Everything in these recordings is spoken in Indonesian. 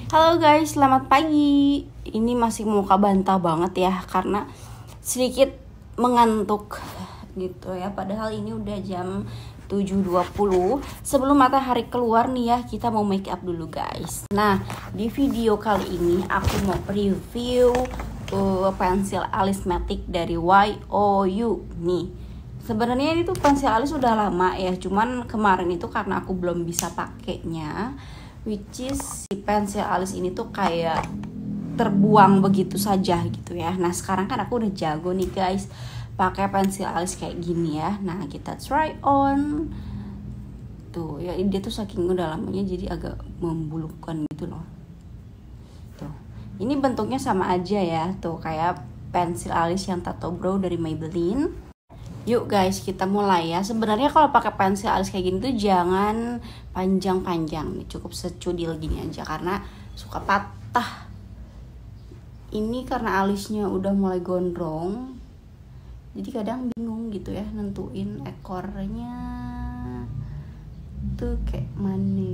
Halo guys, selamat pagi. Ini masih muka bantah banget ya karena sedikit mengantuk gitu ya. Padahal ini udah jam 7.20. Sebelum matahari keluar nih ya, kita mau make up dulu guys. Nah, di video kali ini aku mau review pensil alis matic dari YOU nih. Sebenarnya ini tuh pensil alis udah lama ya, cuman kemarin itu karena aku belum bisa pakainya, which is si pensil alis ini tuh kayak terbuang begitu saja gitu ya. Nah sekarang kan aku udah jago nih guys pakai pensil alis kayak gini ya. Nah kita try on. Tuh ya, dia tuh saking udah lamanya jadi agak membulukan gitu loh. Tuh ini bentuknya sama aja ya, tuh kayak pensil alis yang tato brow dari Maybelline. Yuk guys, kita mulai ya. Sebenarnya kalau pakai pensil alis kayak gini tuh jangan panjang-panjang nih, cukup secudil gini aja karena suka patah. Ini karena alisnya udah mulai gondrong, jadi kadang bingung gitu ya nentuin ekornya tuh kayak mana.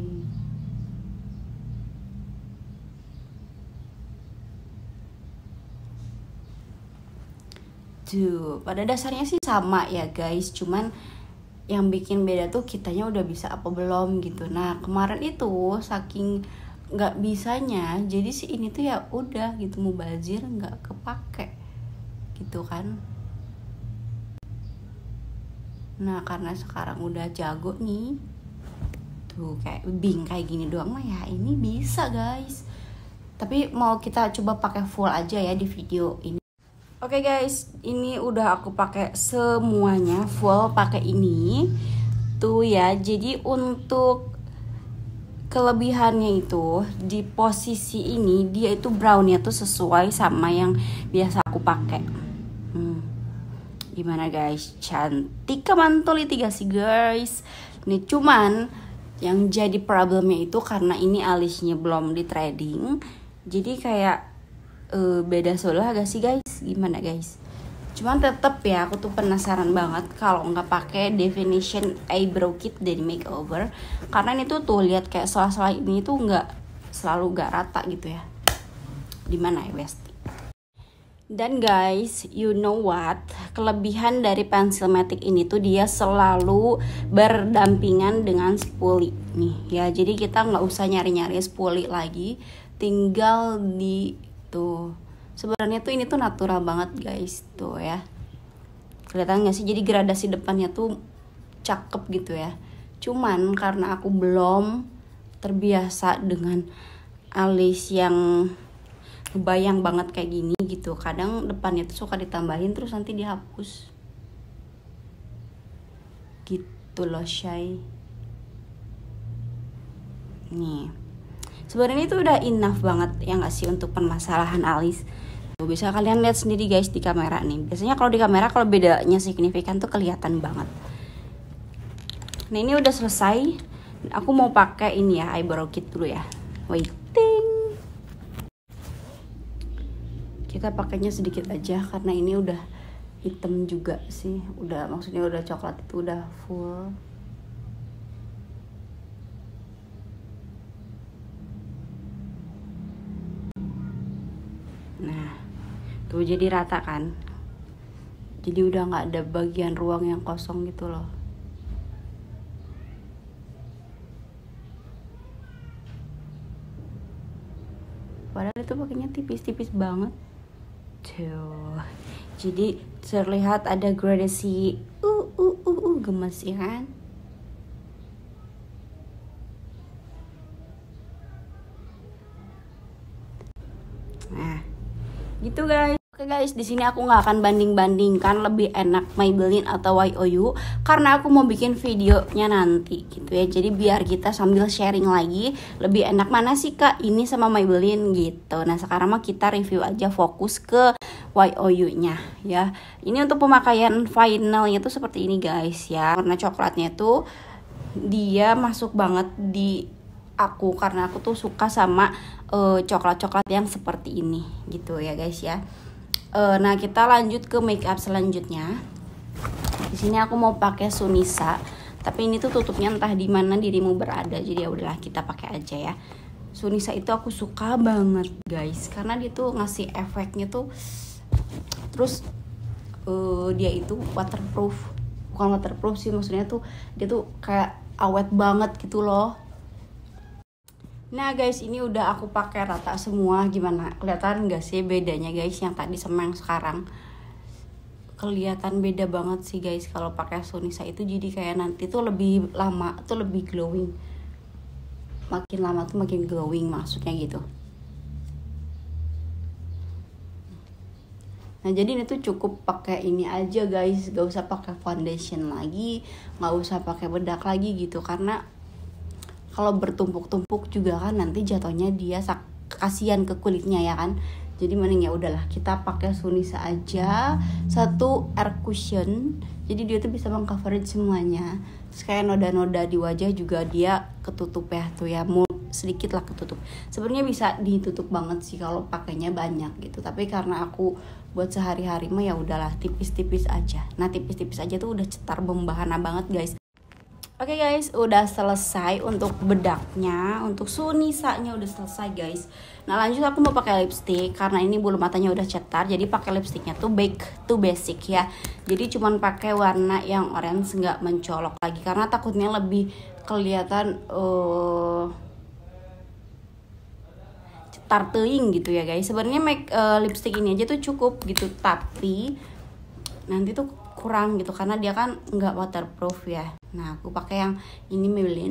Tuh, pada dasarnya sih sama ya guys, cuman yang bikin beda tuh kitanya udah bisa apa belum gitu. Nah kemarin itu saking nggak bisanya, jadi si ini tuh ya udah gitu mubazir nggak kepake gitu kan. Nah karena sekarang udah jago nih, tuh kayak bing kayak gini doang mah ya ini bisa guys. Tapi mau kita coba pakai full aja ya di video ini. Oke guys, ini udah aku pakai semuanya full pakai ini tuh ya. Jadi untuk kelebihannya itu di posisi ini dia itu brownnya tuh sesuai sama yang biasa aku pakai. Gimana guys, cantik mantul itu gak sih guys? Nih cuman yang jadi problemnya itu karena ini alisnya belum di threading, jadi kayak beda solo agak sih guys. Gimana guys, cuman tetep ya aku tuh penasaran banget kalau nggak pakai definition eyebrow kit dari makeover, karena ini tuh lihat kayak sela-sela ini tuh nggak selalu nggak rata gitu ya. Dimana ya besti? Dan guys, you know what, kelebihan dari pensil matic ini tuh dia selalu berdampingan dengan spoolie nih ya. Jadi kita nggak usah nyari-nyari spoolie lagi, tinggal di tuh. Sebenarnya tuh ini tuh natural banget guys, tuh ya. Kelihatan gak sih? Jadi gradasi depannya tuh cakep gitu ya. Cuman karena aku belum terbiasa dengan alis yang kebayang banget kayak gini gitu, kadang depannya tuh suka ditambahin terus nanti dihapus gitu loh Shay. Nih sebenarnya itu udah enough banget ya gak sih untuk permasalahan alis. Tuh, bisa kalian lihat sendiri guys di kamera nih. Biasanya kalau di kamera kalau bedanya signifikan tuh kelihatan banget. Nah ini udah selesai. Aku mau pakai ini ya, eyebrow kit dulu ya. Waiting. Kita pakainya sedikit aja karena ini udah hitam juga sih. Udah, maksudnya udah coklat itu udah full. Nah tuh jadi rata kan, jadi udah nggak ada bagian ruang yang kosong gitu loh. Padahal itu pakainya tipis-tipis banget tuh, jadi terlihat ada gradasi gemes ya kan. Nah gitu guys. Oke guys, di sini aku nggak akan banding-bandingkan lebih enak Maybelline atau YOU karena aku mau bikin videonya nanti gitu ya. Jadi biar kita sambil sharing lagi lebih enak mana sih kak ini sama Maybelline gitu. Nah sekarang mah kita review aja, fokus ke YOU-nya ya. Ini untuk pemakaian finalnya tuh seperti ini guys ya. Warna coklatnya tuh dia masuk banget di aku karena aku tuh suka sama coklat-coklat yang seperti ini gitu ya guys ya. Nah kita lanjut ke make up selanjutnya. Di sini aku mau pakai Sunisa, tapi ini tuh tutupnya entah di mana dirimu berada. Jadi ya udahlah kita pakai aja ya. Sunisa itu aku suka banget guys, karena dia tuh ngasih efeknya tuh, terus dia itu waterproof, bukan waterproof sih, maksudnya tuh dia tuh kayak awet banget gitu loh. Nah guys, ini udah aku pakai rata semua. Gimana, kelihatan nggak sih bedanya guys yang tadi sama yang sekarang? Kelihatan beda banget sih guys kalau pakai Sunisa itu. Jadi kayak nanti tuh lebih lama tuh lebih glowing, makin lama tuh makin glowing, maksudnya gitu. Nah jadi ini tuh cukup pakai ini aja guys, gak usah pakai foundation lagi, gak usah pakai bedak lagi gitu, karena kalau bertumpuk-tumpuk juga kan nanti jatuhnya dia kasihan ke kulitnya ya kan. Jadi mending ya udahlah kita pakai Sunisa aja, satu air cushion, jadi dia tuh bisa mengcoverin semuanya. Terus kayak noda-noda di wajah juga dia ketutup ya tuh ya, sedikit lah ketutup. Sebenarnya bisa ditutup banget sih kalau pakainya banyak gitu, tapi karena aku buat sehari-hari mah ya udahlah tipis-tipis aja. Nah tipis-tipis aja tuh udah cetar membahana banget guys. Oke guys, udah selesai untuk bedaknya, untuk Sunisanya udah selesai guys. Nah lanjut aku mau pakai lipstick, karena ini bulu matanya udah cetar, jadi pakai lipsticknya tuh back to basic ya. Jadi cuman pakai warna yang orange, nggak mencolok lagi, karena takutnya lebih kelihatan cetar teing gitu ya guys. Sebenarnya lipstick ini aja tuh cukup gitu, tapi nanti tuh kurang gitu karena dia kan nggak waterproof ya. Nah aku pakai yang ini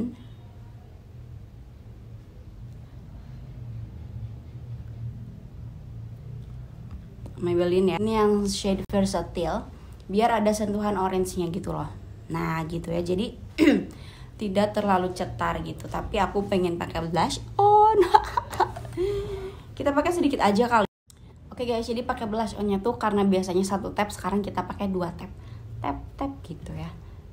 Maybelline ya. Ini yang shade Versatile, biar ada sentuhan orange-nya gitu loh. Nah gitu ya, jadi tidak terlalu cetar gitu. Tapi aku pengen pakai blush on. Kita pakai sedikit aja kali. Oke guys, jadi pakai blush on-nya tuh karena biasanya 1 tap, sekarang kita pakai 2 tap. Tap gitu ya.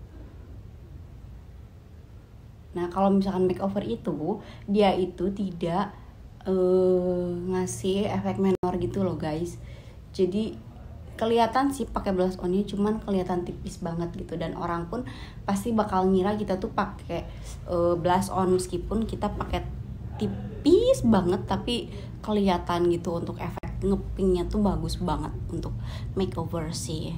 Nah kalau misalkan makeover itu, dia itu tidak ngasih efek menor gitu loh guys. Jadi kelihatan sih pakai blush on-nya, cuman kelihatan tipis banget gitu, dan orang pun pasti bakal ngira kita tuh pakai blush on meskipun kita pakai tipis banget, tapi kelihatan gitu untuk efek ngepingnya tuh bagus banget untuk makeover sih.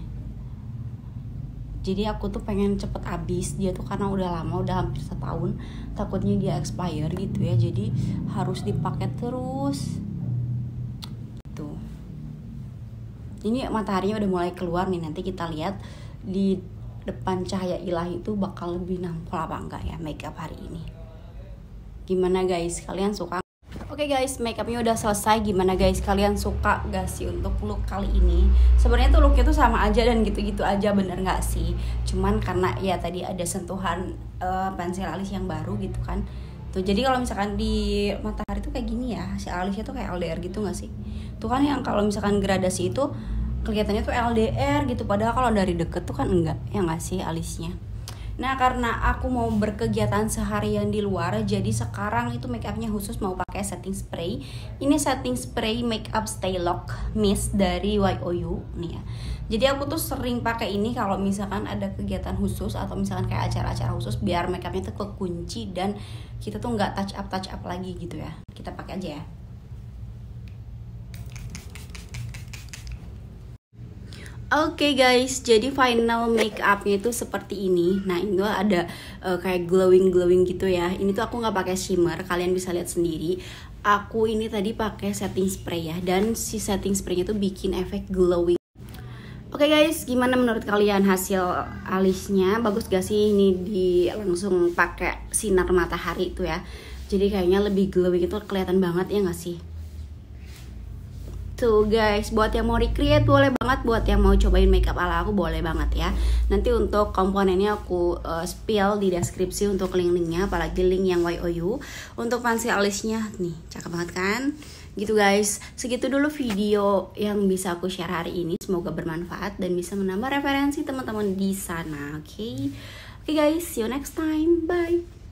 Jadi aku tuh pengen cepet habis dia tuh karena udah lama, udah hampir setahun, takutnya dia expire gitu ya, jadi harus dipakai terus tuh. Ini mataharinya udah mulai keluar nih, nanti kita lihat di depan cahaya ilahi itu bakal lebih nampol apa enggak ya makeup hari ini. Gimana guys, kalian suka? Oke guys, makeupnya udah selesai. Gimana guys, kalian suka gak sih untuk look kali ini? Sebenarnya tuh looknya tuh sama aja dan gitu-gitu aja, bener gak sih? Cuman karena ya tadi ada sentuhan pensil alis yang baru gitu kan. Tuh jadi kalau misalkan di matahari tuh kayak gini ya, si alisnya tuh kayak LDR gitu gak sih? Tuh kan yang kalau misalkan gradasi itu kelihatannya tuh LDR gitu, padahal kalau dari deket tuh kan enggak, ya gak sih alisnya? Nah karena aku mau berkegiatan seharian di luar, jadi sekarang itu makeupnya khusus mau pakai setting spray. Ini setting spray makeup Stay Lock Mist dari YOU nih ya. Jadi aku tuh sering pakai ini kalau misalkan ada kegiatan khusus atau misalkan kayak acara-acara khusus, biar makeupnya tuh kekunci dan kita tuh nggak touch up lagi gitu ya. Kita pakai aja ya. Oke guys, jadi final make upnya itu seperti ini. Nah ini tuh ada kayak glowing gitu ya. Ini tuh aku nggak pakai shimmer, kalian bisa lihat sendiri. Aku ini tadi pakai setting spray ya, dan si setting spraynya tuh bikin efek glowing. Oke guys, gimana menurut kalian hasil alisnya? Bagus gak sih ini langsung pakai sinar matahari itu ya? Jadi kayaknya lebih glowing, itu kelihatan banget ya nggak sih? Tuh guys, buat yang mau recreate boleh banget, buat yang mau cobain makeup ala aku boleh banget ya. Nanti untuk komponennya aku spill di deskripsi untuk link-linknya, apalagi link yang YOU. Untuk pensil alisnya nih, cakep banget kan? Gitu guys, segitu dulu video yang bisa aku share hari ini. Semoga bermanfaat dan bisa menambah referensi teman-teman di sana. Oke guys, see you next time, bye.